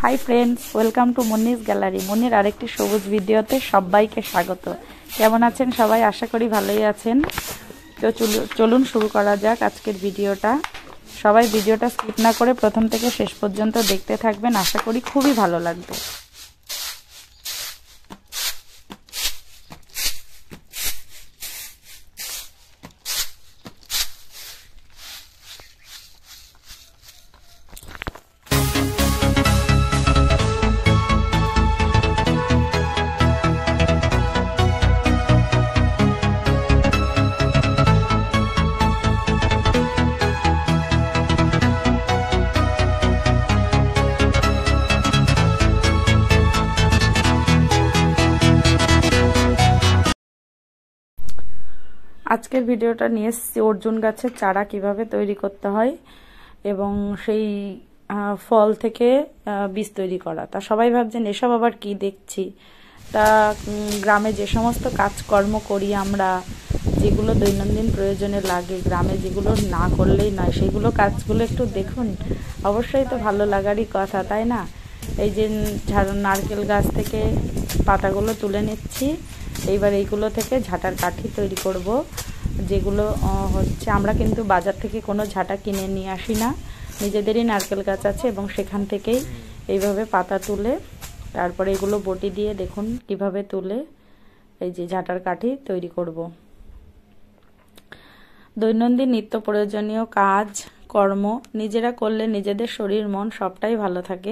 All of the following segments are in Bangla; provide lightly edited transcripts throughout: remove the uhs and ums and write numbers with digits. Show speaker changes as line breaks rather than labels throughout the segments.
High friends, welcome to Munni's gallery. মুন্নির আরেকটি সবুজ ভিডিওতে সবাইকে স্বাগত। কেমন আছেন সবাই? আশা করি ভালোই আছেন। তো চলুন শুরু করা যাক আজকের ভিডিওটা। সবাই ভিডিওটা স্কিপ না করে প্রথম থেকে শেষ পর্যন্ত দেখতে থাকবেন, আশা করি খুবই ভালো লাগবে। আজকের ভিডিওটা নিয়ে এসেছি অর্জুন গাছের চারা কিভাবে তৈরি করতে হয় এবং সেই ফল থেকে বীজ তৈরি করা। তা সবাই ভাবছেন এসব আবার কি দেখছি। তা গ্রামে যে সমস্ত কাজকর্ম করি আমরা, যেগুলো দৈনন্দিন প্রয়োজনে লাগে, গ্রামে যেগুলো না করলেই নয়, সেগুলো কাজগুলো একটু দেখুন। অবশ্যই তো ভালো লাগারই কথা, তাই না? এই যে নারকেল গাছ থেকে পাতাগুলো তুলে নিচ্ছি, এইবার এইগুলো থেকে ঝাঁটার কাঠি তৈরি করব। যেগুলো হচ্ছে আমরা কিন্তু বাজার থেকে কোনো ঝাঁটা কিনে নিয়ে আসি না, নিজেদেরই নারকেল গাছ আছে এবং সেখান থেকেই এইভাবে পাতা তুলে তারপরে এগুলো বটি দিয়ে দেখুন কিভাবে তুলে এই যে ঝাঁটার কাঠি তৈরি করব। দৈনন্দিন নিত্য প্রয়োজনীয় কাজ কর্ম নিজেরা করলে নিজেদের শরীর মন সবটাই ভালো থাকে।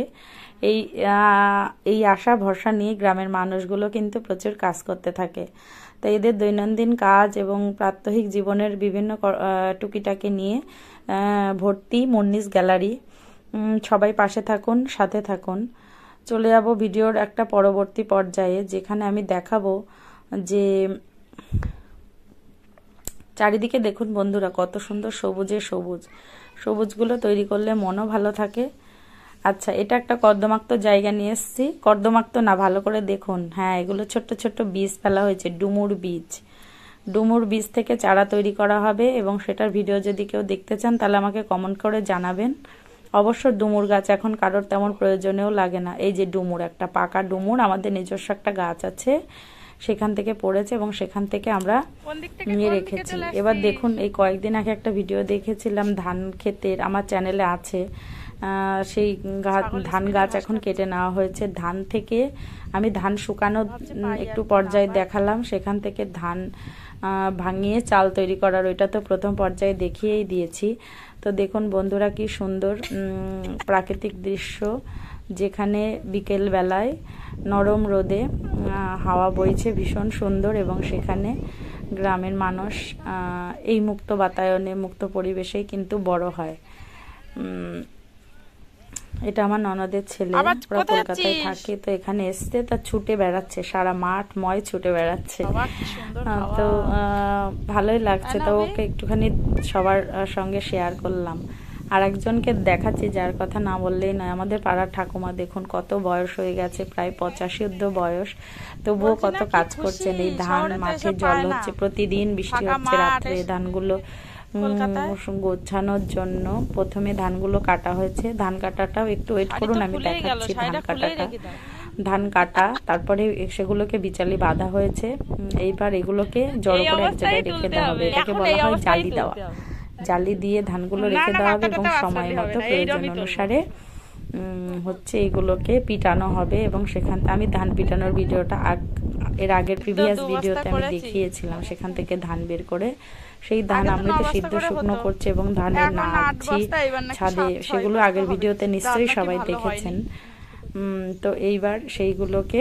এই আশা ভরসা নিয়ে গ্রামের মানুষগুলো কিন্তু প্রচুর কাজ করতে থাকে। তো এদের দৈনন্দিন কাজ এবং প্রাত্যহিক জীবনের বিভিন্ন টুকিটাকি নিয়ে ভর্তি মুন্নিস গ্যালারি। সবাই পাশে থাকুন, সাথে থাকুন। চলে যাব ভিডিওর একটা পরবর্তী পর্যায়ে, যেখানে আমি দেখাবো যে চারিদিকে দেখুন বন্ধুরা কত সুন্দর সবুজে সবুজ। সবুজগুলো তৈরি করলে মনও ভালো থাকে। আচ্ছা, এটা একটা কর্দমাক্ত জায়গা নিয়ে এসেছি। কর্দমাক্ত না, ভালো করে দেখুন। হ্যাঁ, এগুলো ছোট্ট ছোট্ট বীজ ফেলা হয়েছে, ডুমুর বীজ। ডুমুর বীজ থেকে চারা তৈরি করা হবে এবং সেটার ভিডিও যদি কেউ দেখতে চান তাহলে আমাকে কমেন্ট করে জানাবেন। অবশ্য ডুমুর গাছ এখন কারোর তেমন প্রয়োজনেও লাগে না। এই যে ডুমুর, একটা পাকা ডুমুর আমাদের নিজস্ব একটা গাছ আছে, সেখান থেকে পড়েছে এবং সেখান থেকে আমরা নিয়ে রেখেছি। এবার দেখুন, এই কয়েকদিন আগে একটা ভিডিও দেখেছিলাম ধান ক্ষেতের, আমার চ্যানেলে আছে। সেই ধান গাছ এখন কেটে নেওয়া হয়েছে। ধান থেকে আমি ধান শুকানো একটু পর্যায়ে দেখালাম, সেখান থেকে ধান ভাঙিয়ে চাল তৈরি করার ওইটা তো প্রথম পর্যায়ে দেখিয়েই দিয়েছি। তো দেখুন বন্ধুরা কি সুন্দর প্রাকৃতিক দৃশ্য, যেখানে বিকেল বেলায় নরম রোদে হাওয়া বইছে ভীষণ সুন্দর এবং সেখানে গ্রামের মানুষ এই মুক্ত বাতায়নে, মুক্ত পরিবেশেই কিন্তু বড় হয়। এটা আমার ননদের ছেলে, ওরা কলকাতায় থাকে, তো এখানে এসছে, তা ছুটে বেড়াচ্ছে, সারা মাঠ ময় ছুটে বেড়াচ্ছে। তো ভালোই লাগছে। তো ওকে একটুখানি সবার সঙ্গে শেয়ার করলাম। আর একজনকে দেখাচ্ছি যার কথা না বললেই নয়, আমাদের পাড়ার ঠাকুমা দেখুন কত বয়স হয়ে গেছে, প্রায় 85 বয়স, তবুও কত কাজ করছেন। এই ধান মাঠে জল হচ্ছে, প্রতিদিন বৃষ্টি হচ্ছে রাত্রে, ধানগুলো গোছানোর জন্য প্রথমে ধানগুলো কাটা হয়েছে। ধান কাটাটাও একটু ওয়েট করুন, আমি দেখাচ্ছি ধান কাটা, তারপরে সেগুলোকে বিচালি বাঁধা হয়েছে। এইবার এগুলোকে জড়ো করে এক জায়গায় রেখে দেওয়া হবে, এটাকে বলা হয় জালি দেওয়া। জালি দিয়ে ধানগুলো রেখে দেওয়া হবে এবং সময় মতো প্রয়োজন অনুসারে হচ্ছে এগুলোকে পিটানো হবে এবং সেখান থেকে আমি ধান পিটানোর ভিডিওটা এর আগের প্রিভিয়াস ভিডিওতে আমি দেখিয়েছিলাম। সেখান থেকে ধান বের করে সেই ধান আমি তো সিদ্ধ শুকনো করছি এবং ধানের নাড়ছি ছাদে, সেগুলো আগের ভিডিওতে নিশ্চয়ই সবাই দেখেছেন। তো এইবার সেইগুলোকে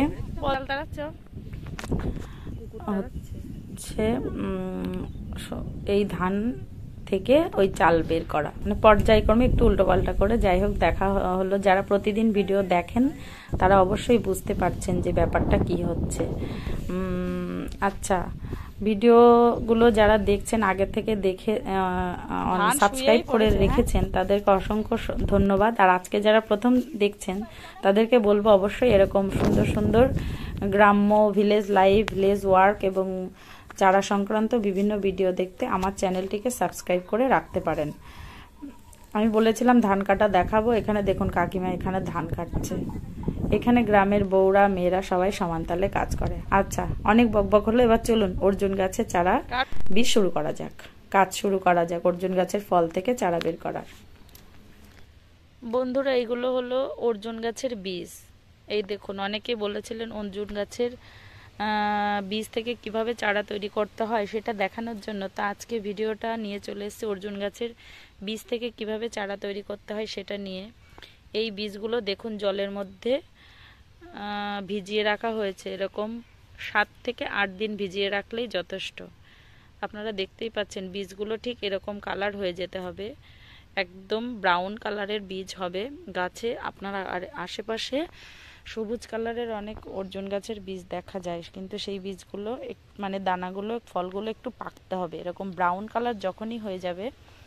হচ্ছে এই ধান থেকে ওই চাল বের করা, মানে পর্যায়ক্রমে একটু উল্টোপাল্টা করে, যাই হোক দেখা হলো। যারা প্রতিদিন ভিডিও দেখেন তারা অবশ্যই বুঝতে পারছেন যে ব্যাপারটা কি হচ্ছে। আচ্ছা, ভিডিওগুলো যারা দেখছেন আগে থেকে দেখে সাবস্ক্রাইব করে রেখেছেন তাদেরকে অসংখ্য ধন্যবাদ। আর আজকে যারা প্রথম দেখছেন তাদেরকে বলবো অবশ্যই এরকম সুন্দর সুন্দর গ্রাম্য ভিলেজ লাইফ, ভিলেজ ওয়ার্ক এবং চারা সংক্রান্ত বিভিন্ন ভিডিও দেখতে আমার চ্যানেলটিকে সাবস্ক্রাইব করে রাখতে পারেন। আমি বলেছিলাম ধান কাটা দেখাবো, এখানে দেখুন কাকিমা এখানে ধান কাটছে। এখানে গ্রামের বউরা মেয়েরা সবাই সমান তালে কাজ করে। আচ্ছা, অনেক বকবক হলো, এবার চলুন অর্জুন গাছের চারা বীজ শুরু করা যাক, কাজ শুরু করা যাক অর্জুন গাছের ফল থেকে চারা বের করার। বন্ধুরা, এইগুলো হলো অর্জুন গাছের বীজ। এই দেখুন, অনেকে বলেছিলেন অর্জুন গাছের বীজ থেকে কিভাবে চারা তৈরি করতে হয় সেটা দেখানোর জন্য, তা আজকে ভিডিওটা নিয়ে চলে এসেছি অর্জুন গাছের বীজ থেকে কিভাবে চারা তৈরি করতে হয় সেটা নিয়ে। এই বীজগুলো দেখুন জলের মধ্যে ভিজিয়ে রাখা হয়েছে, এরকম 7 থেকে 8 দিন ভিজিয়ে রাখলেই যথেষ্ট। আপনারা দেখতেই পাচ্ছেন বীজগুলো ঠিক এরকম কালার হয়ে যেতে হবে, একদম ব্রাউন কালারের বীজ হবে গাছে। আপনারা আশেপাশে সবুজ কালারের অনেক অর্জুন গাছের বীজ দেখা যায়, কিন্তু সেই বীজগুলো মানে দানাগুলো ফলগুলো একটু পাকতে হবে। এরকম ব্রাউন কালার যখনই হয়ে যাবে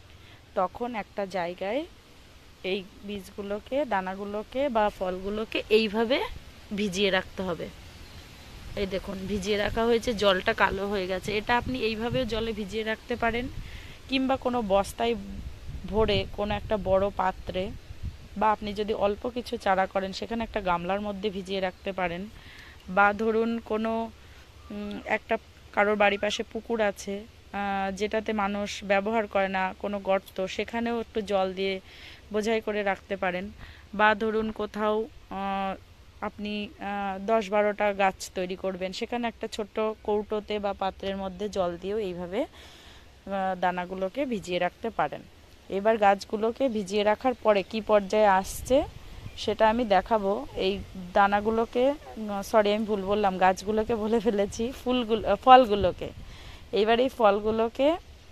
তখন একটা জায়গায় এই বীজগুলোকে, দানাগুলোকে বা ফলগুলোকে এইভাবে ভিজিয়ে রাখতে হবে। এই দেখুন ভিজিয়ে রাখা হয়েছে, জলটা কালো হয়ে গেছে। এটা আপনি এইভাবে জলে ভিজিয়ে রাখতে পারেন, কিংবা কোনো বস্তায় ভরে কোনো একটা বড় পাত্রে, বা আপনি যদি অল্প কিছু চারা করেন সেখানে একটা গামলার মধ্যে ভিজিয়ে রাখতে পারেন। বা ধরুন কোনো একটা কারোর বাড়ির পাশে পুকুর আছে যেটাতে মানুষ ব্যবহার করে না, কোনো গর্ত, সেখানেও একটু জল দিয়ে বোঝাই করে রাখতে পারেন। বা ধরুন কোথাও আপনি 10-12টা গাছ তৈরি করবেন, সেখানে একটা ছোট্ট কৌটোতে বা পাত্রের মধ্যে জল দিয়েও এইভাবে দানাগুলোকে ভিজিয়ে রাখতে পারেন। এবার গাছগুলোকে ভিজিয়ে রাখার পরে কি পর্যায়ে আসছে সেটা আমি দেখাবো। এই দানাগুলোকে, সরি আমি ভুল বললাম, গাছগুলোকে বলে ফেলেছি, ফলগুলোকে। এইবার এই ফলগুলোকে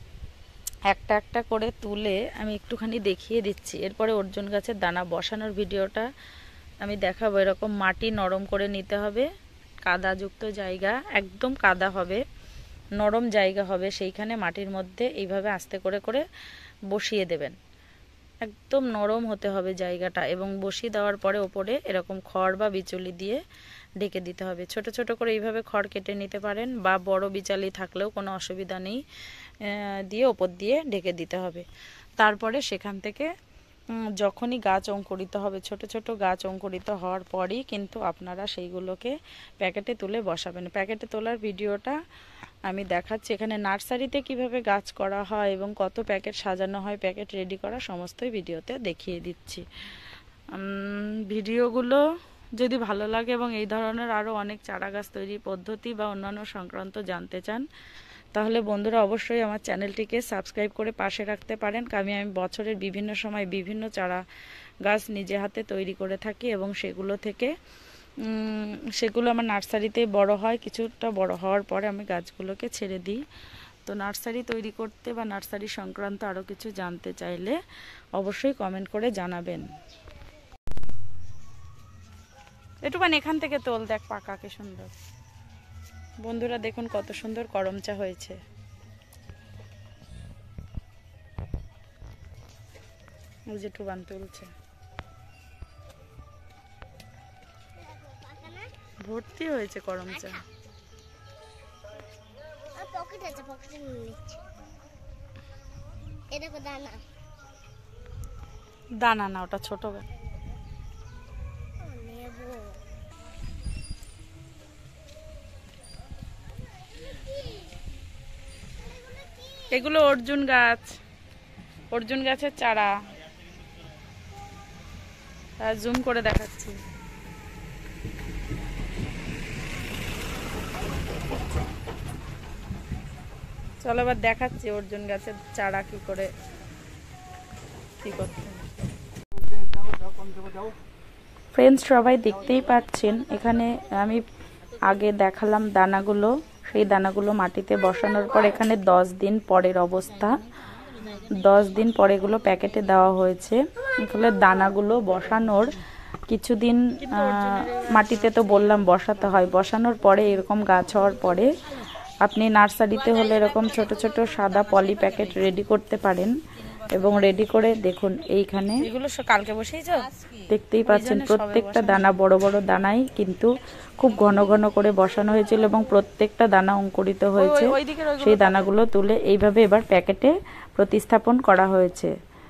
একটা একটা করে তুলে আমি একটুখানি দেখিয়ে দিচ্ছি। এরপরে অর্জুন গাছের দানা বসানোর ভিডিওটা আমি দেখাবো। এরকম মাটি নরম করে নিতে হবে, কাদাযুক্ত জায়গা, একদম কাদা হবে, নরম জায়গা হবে, সেইখানে মাটির মধ্যে এইভাবে আস্তে করে করে বসিয়ে দেবেন। একদম নরম হতে হবে জায়গাটা, এবং বসিয়ে দেওয়ার পরে ওপরে এরকম খড় বা বিচুলি দিয়ে ঢেকে দিতে হবে। ছোট ছোট করে এইভাবে খড় কেটে নিতে পারেন, বা বড় বিচালি থাকলেও কোনো অসুবিধা নেই, দিয়ে ওপর দিয়ে ঢেকে দিতে হবে। তারপরে সেখান থেকে যখনই গাছ অঙ্কুরিত হবে, ছোট ছোট গাছ অঙ্কুরিত হওয়ার পরই কিন্তু আপনারা সেইগুলোকে প্যাকেটে তুলে বসাবেন। প্যাকেটে তোলার ভিডিওটা আমি দেখাচ্ছি। এখানে নার্সারিতে কিভাবে গাছ করা হয় এবং কত প্যাকেট সাজানো হয়, প্যাকেট রেডি করা, সমস্তই ভিডিওতে দেখিয়ে দিচ্ছি। ভিডিওগুলো যদি ভালো লাগে এবং এই ধরনের আরও অনেক চারা গাছ তৈরির পদ্ধতি বা অন্যান্য সংক্রান্ত জানতে চান, তাহলে বন্ধুরা অবশ্যই আমার চ্যানেলটিকে সাবস্ক্রাইব করে পাশে রাখতে পারেন। আমি বছরের বিভিন্ন সময় বিভিন্ন চারা গাছ নিজে হাতে তৈরি করে থাকি, এবং সেগুলো আমার নার্সারিতে বড় হয়। কিছুটা বড় হওয়ার পরে আমি গাছগুলোকে ছেড়ে দিই। তো নার্সারি তৈরি করতে বা নার্সারি সংক্রান্ত আরও কিছু জানতে চাইলে অবশ্যই কমেন্ট করে জানাবেন। একটুখানি এখান থেকে তোল, দেখ পাকা কি সুন্দর। বন্ধুরা দেখুন কত সুন্দর করম চা হয়েছে। ওই যে টুবান তুলছে, ভর্তি হয়েছে করম চা। দানা না, ওটা ছোট গাছ। এগুলো অর্জুন গাছ, অর্জুন গাছের চারা। জুম করে দেখাচ্ছি। চলো এবার দেখাচ্ছি অর্জুন গাছের চারা কি করে কি করতে। ফ্রেন্ডস সবাই দেখতেই পাচ্ছেন, এখানে আমি আগে দেখালাম দানাগুলো, সেই দানাগুলো মাটিতে বসানোর পর এখানে 10 দিন পরের অবস্থা। 10 দিন পরে এগুলো প্যাকেটে দেওয়া হয়েছে। এগুলো দানাগুলো বসানোর কিছুদিন মাটিতে তো বললাম বসাতে হয়, বসানোর পরে এরকম গাছ হওয়ার পরে আপনি নার্সারিতে হলে এরকম ছোট ছোট সাদা পলি প্যাকেট রেডি করতে পারেন, এবং রেডি করে দেখুন এইখানে এগুলো কালকে বসেইছো, দেখতেই পাচ্ছেন প্রত্যেকটা দানা বড় বড় দানাই কিন্তু খুব ঘন ঘন করে বসানো হয়েছিল, এবং প্রত্যেকটা দানা অঙ্কুরিত হয়েছে। সেই দানাগুলো তুলে এইভাবে এবার প্যাকেটে প্রতিস্থাপন করা হয়েছে।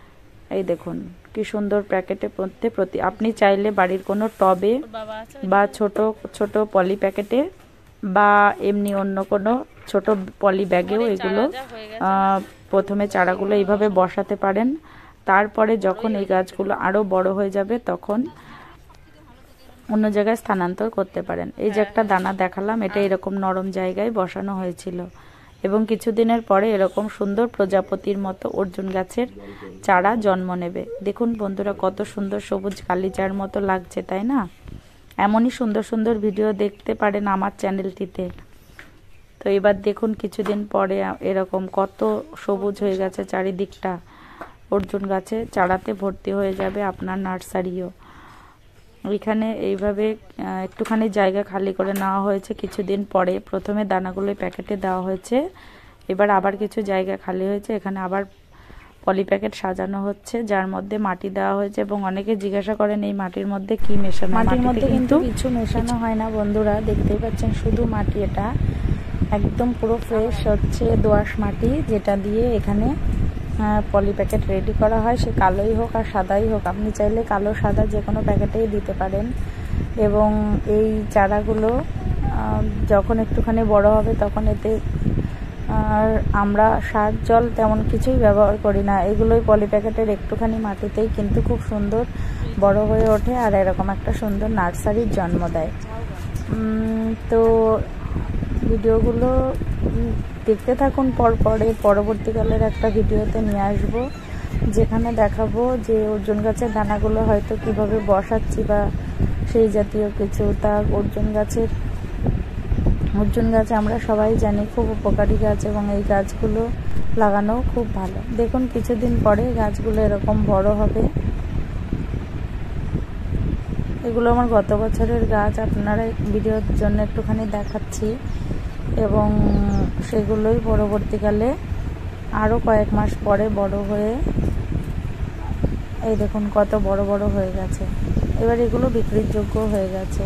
এই দেখুন কি সুন্দর প্যাকেটে প্রতি আপনি চাইলে বাড়ির কোনো টবে বা ছোট ছোট পলি প্যাকেটে বা এমনি অন্য কোনো ছোট পলি ব্যাগেও এগুলো প্রথমে চারাগুলো এইভাবে বসাতে পারেন। তারপরে যখন এই গাছগুলো আরও বড় হয়ে যাবে তখন অন্য জায়গায় স্থানান্তর করতে পারেন। এই যে একটা দানা দেখালাম, এটা এরকম নরম জায়গায় বসানো হয়েছিল এবং কিছুদিনের পরে এরকম সুন্দর প্রজাপতির মতো অর্জুন গাছের চারা জন্ম নেবে। দেখুন বন্ধুরা কত সুন্দর সবুজ কালিচার মতো লাগছে, তাই না? এমনই সুন্দর সুন্দর ভিডিও দেখতে পারেন আমার চ্যানেলটিতে। তো এবার দেখুন কিছুদিন পরে এরকম কত সবুজ হয়ে গেছে চারিদিকটা, অর্জুন গাছে চারাতে ভর্তি হয়ে যাবে আপনার নার্সারিও। এখানে এইভাবে একটুখানি জায়গা খালি করে নেওয়া হয়েছে কিছুদিন পরে। প্রথমে দানাগুলো প্যাকেটে দেওয়া হয়েছে, এবার আবার কিছু জায়গা খালি হয়েছে, এখানে আবার পলি প্যাকেট সাজানো হচ্ছে যার মধ্যে মাটি দেওয়া হয়েছে। এবং অনেকে জিজ্ঞাসা করেন এই মাটির মধ্যে কি মেশানো? মাটির মধ্যে কিন্তু কিছু মেশানো হয় না বন্ধুরা, দেখতেই পাচ্ছেন শুধু মাটি। এটা একদম পুরো ফ্রেশ হচ্ছে দোআঁশ মাটি, যেটা দিয়ে এখানে পলি প্যাকেট রেডি করা হয়। সে কালোই হোক আর সাদাই হোক, আপনি চাইলে কালো সাদা যে কোনো প্যাকেটেই দিতে পারেন। এবং এই চারাগুলো যখন একটুখানি বড় হবে তখন এতে আর আমরা সার জল তেমন কিছুই ব্যবহার করি না, এগুলোই পলি প্যাকেটের একটুখানি মাটিতেই কিন্তু খুব সুন্দর বড় হয়ে ওঠে আর এরকম একটা সুন্দর নার্সারির জন্ম দেয়। তো ভিডিওগুলো দেখতে থাকুন, পরবর্তীকালের একটা ভিডিওতে নিয়ে আসবো যেখানে দেখাবো যে অর্জুন গাছের দানাগুলো হয়তো কিভাবে বসাচ্ছি বা সেই জাতীয় কিছু। তা অর্জুন গাছ আমরা সবাই জানি খুব উপকারী গাছ এবং এই গাছগুলো লাগানো খুব ভালো। দেখুন কিছুদিন পরে গাছগুলো এরকম বড় হবে। এগুলো আমার গত বছরের গাছ, আপনারা ভিডিওর জন্য একটুখানি দেখাচ্ছি এবং সেগুলোই পরবর্তীকালে আরও কয়েক মাস পরে বড় হয়ে এই দেখুন কত বড় বড় হয়ে গেছে। এবার এগুলো বিক্রির যোগ্য হয়ে গেছে।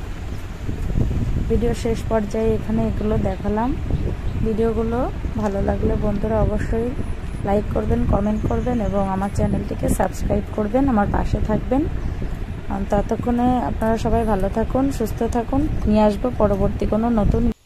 ভিডিও শেষ পর্যায়ে এখানে এগুলো দেখালাম। ভিডিওগুলো ভালো লাগলে বন্ধুরা অবশ্যই লাইক করবেন, কমেন্ট করবেন এবং আমার চ্যানেলটিকে সাবস্ক্রাইব করবেন, আমার পাশে থাকবেন। ততক্ষণে আপনারা সবাই ভালো থাকুন, সুস্থ থাকুন। নিয়ে আসবো পরবর্তী কোনো নতুন